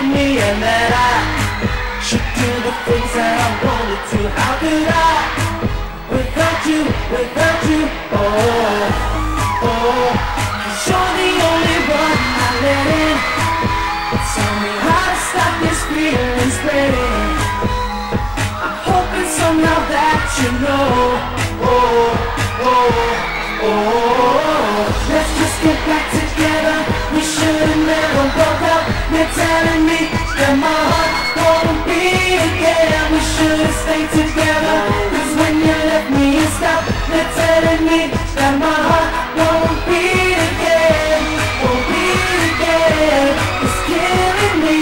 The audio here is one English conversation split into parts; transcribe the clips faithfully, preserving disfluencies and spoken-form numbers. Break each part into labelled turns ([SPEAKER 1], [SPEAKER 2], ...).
[SPEAKER 1] killing me, and that I should do the things that I wanted to. How could I, without you, without you? Oh, oh, 'cause you're the only one I let in. Tell me how to stop this feeling spreading. I'm hoping somehow that you know. Oh, oh, oh, let's just get back together. We should've never broke up. You're telling me that my heart won't beat again. We should've stayed together, 'cause when you left me you stopped. You're telling me that my heart won't beat again. Won't beat again. It's killing me.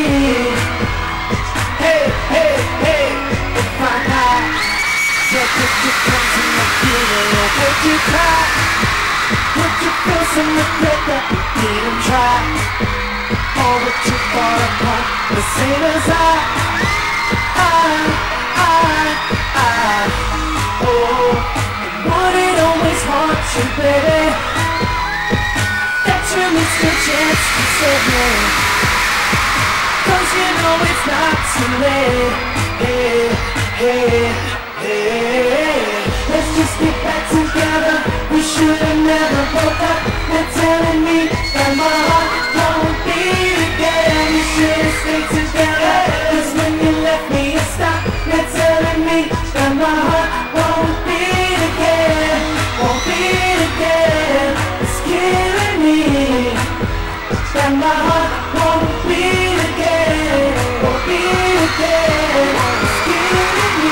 [SPEAKER 1] Hey, hey, hey, if I die, so could you come to my funeral? Would you cry? Would you feel some regret that you didn't try? Or would you fall apart the same as I? I, I, I, oh, would it always haunt you, baby, that you missed your chance to save me? 'Cause you know it's not too late. Hey, hey, hey, let's just get back together. We should've never broke up. You're telling me that my heart won't beat again. We should've stayed together, 'cause when you left me you stopped. You're telling me that my heart won't beat again. Won't beat again. It's killing me. That my heart won't beat again. Won't beat again. It's killing me.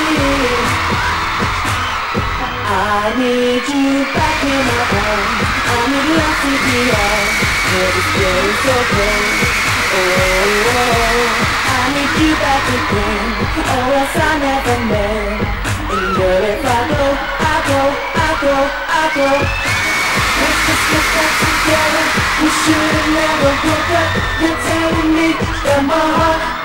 [SPEAKER 1] I need you back in my home. I need love to be on. Yeah, this feeling's so cold. Oh, oh, I need you back again, or else I never met. And girl, if I go, I go, I go, I go. Let's just get back together. We should've never broke up. You're telling me that my heart